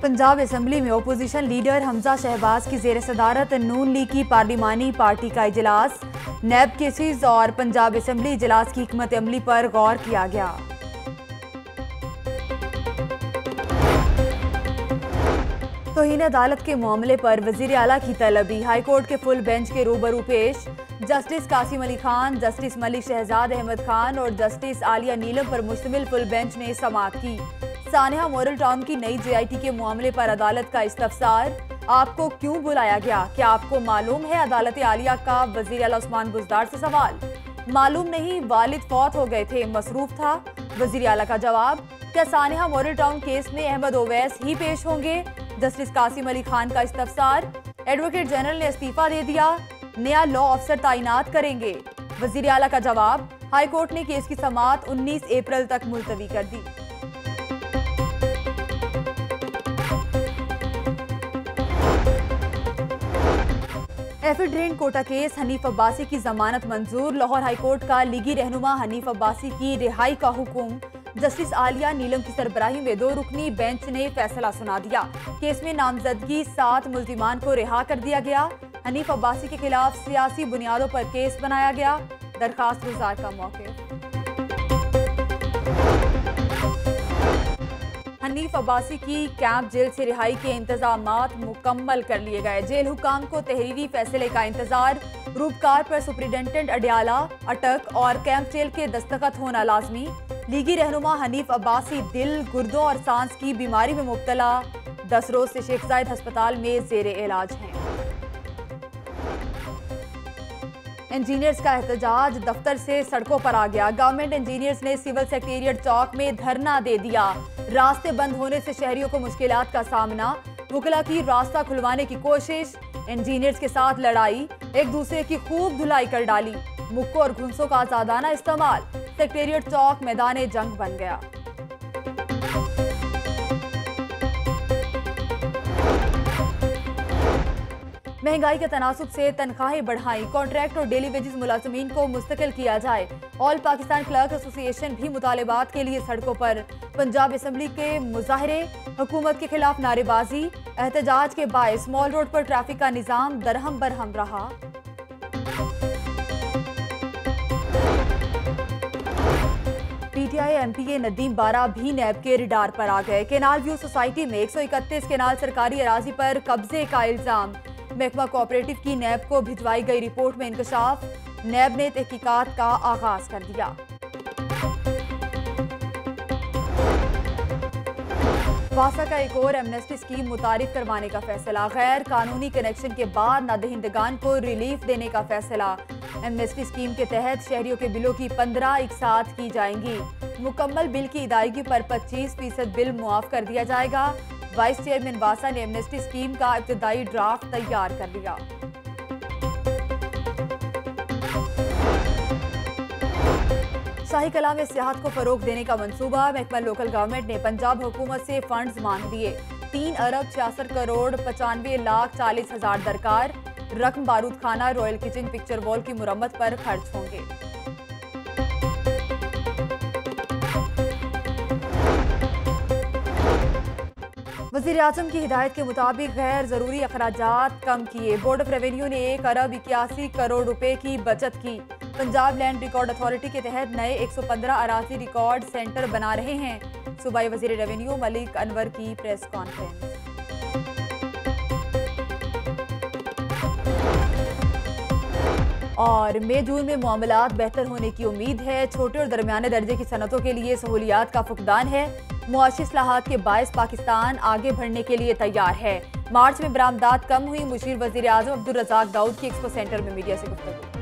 Punjab assembly में opposition leader Hamza Shahbaz की जेर सदारत नून लीग की पार्लिमानी पार्टी का इजलास, नैब केसेस और पंजाब असम्बली इजलास की हिकमत अमली पर गौर किया गया। तौहीन अदालत के मामले पर वजीर आला की तलबी, हाईकोर्ट के फुल बेंच के रूबरू पेश। जस्टिस कासिम अली खान, जस्टिस मलिक शहजाद अहमद खान और जस्टिस आलिया नीलम पर मुश्तमिल फुल बेंच ने समाअत की। सानिया मॉडल टाउन की नई JIT के मामले पर अदालत का इस्तफसार, आपको क्यों बुलाया गया, क्या आपको मालूम है? अदालत आलिया का वजीर आला उस्मान बुज़दार से सवाल, मालूम नहीं, वालिद फौत हो गए थे, मसरूफ था। वजीर आला का जवाब, क्या सानिया मॉडल टाउन केस में अहमद ओवैस ही पेश होंगे? जस्टिस कासिम अली खान का इस्तफसार, एडवोकेट जनरल ने इस्तीफा दे दिया, नया लॉ अफसर तैनात करेंगे। वजीर आला का जवाब, हाईकोर्ट ने केस की समाअत 19 अप्रैल तक मुलतवी कर दी। Ephedrine quota case, Hanif Abbasi की जमानत मंजूर। लाहौर हाईकोर्ट का लीगी रहनुमा हनीफ अब्बासी की रिहाई का हुक्म। जस्टिस आलिया नीलम की सरबराही में 2 रुकनी बेंच ने फैसला सुना दिया। केस में नामजदगी 7 मुल्जिमान को रिहा कर दिया गया। हनीफ अब्बासी के खिलाफ सियासी बुनियादों पर केस बनाया गया। दरखास्त गुजार का मौक़िफ़, हनीफ अब्बासी की कैंप जेल से रिहाई के इंतजामात मुकम्मल कर लिए गए। जेल हुकाम को तहरीरी फैसले का इंतजार। रूपकार पर सुप्रिंटेंडेंट अडियाला अटक और कैंप जेल के दस्तखत होना लाजमी। लीगी रहनुमा हनीफ अब्बासी दिल, गुर्दों और सांस की बीमारी में मुब्तला, 10 रोज से शेख जायद अस्पताल में जेरे इलाज हैं। इंजीनियर्स का एहतजाज दफ्तर से सड़कों पर आ गया। गवर्नमेंट इंजीनियर्स ने सिविल सेक्रेटेरिएट चौक में धरना दे दिया। रास्ते बंद होने से शहरियों को मुश्किलात का सामना। वुकला की रास्ता खुलवाने की कोशिश, इंजीनियर्स के साथ लड़ाई, एक दूसरे की खूब धुलाई कर डाली। मुक्कों और घुंसों का आजादाना इस्तेमाल, सेक्रेटेरिएट चौक मैदान जंग बन गया। महंगाई के तनासुब से तनख्वाहें बढ़ाई, कॉन्ट्रैक्ट और डेली वेजेस मुलाजमीन को मुस्तकिल किया जाए। ऑल पाकिस्तान क्लर्क एसोसिएशन भी मुतालिबात के लिए सड़कों पर। पंजाब असम्बली के मुजाहरे, हुकूमत के खिलाफ नारेबाजी, एहतजाज के बायस मॉल रोड पर ट्रैफिक का निजाम दरहम बरहम रहा। PTI MPA नदीम बारा भी नैब के रिडार पर आ गए। केनाल व्यू सोसाइटी में 131 केनाल सरकारी अराजी पर कब्जे का इल्जाम। महकमा कोऑपरेटिव की नैब को भिजवाई गई रिपोर्ट में इंकशाफ। नैब ने तहकीकात का आगाज कर दिया। वासा का एक और एमनेस्टी स्कीम मुतारिफ करवाने का फैसला। गैर कानूनी कनेक्शन के बाद नादहिंदगान को रिलीफ देने का फैसला। एमनेस्टी स्कीम के तहत शहरियों के बिलों की 15 एक साथ की जाएंगी। मुकम्मल बिल की अदायगी पर 25% बिल मुआफ कर दिया जाएगा। वाइस चेयरमैन वासा ने एमनेस्टी स्कीम का इब्तदाई ड्राफ्ट तैयार कर लिया। शाही कला में सियाहत को फरोग देने का मंसूबा। महकमा लोकल गवर्नमेंट ने पंजाब हुकूमत से फंड्स मांग दिए। 3 अरब 66 करोड़ 95 लाख 40 हजार दरकार। रकम बारूद खाना, रॉयल किचन, पिक्चर वॉल की मुरम्मत पर खर्च होंगे। वज़ीर आज़म की हिदायत के मुताबिक गैर ज़रूरी अखराजात कम किए। बोर्ड ऑफ रेवेन्यू ने 1 अरब 81 करोड़ रुपए की बचत की। पंजाब लैंड रिकॉर्ड अथॉरिटी के तहत नए 115 अराजी रिकॉर्ड सेंटर बना रहे हैं। सूबाई वज़ीर रेवेन्यू मलिक अनवर की प्रेस कॉन्फ्रेंस। और मई जून में मामलात बेहतर होने की उम्मीद है। छोटे और दरमियाने दर्जे की सनतों के लिए सहूलियात का फुकदान है। मुआशी इस्लाहात के बायस पाकिस्तान आगे बढ़ने के लिए तैयार है। मार्च में बरामदात कम हुई। मुशीर वज़ीर आज़म अब्दुल रज़ाक दाऊद की एक्सपो सेंटर में मीडिया से गुफ्तगू।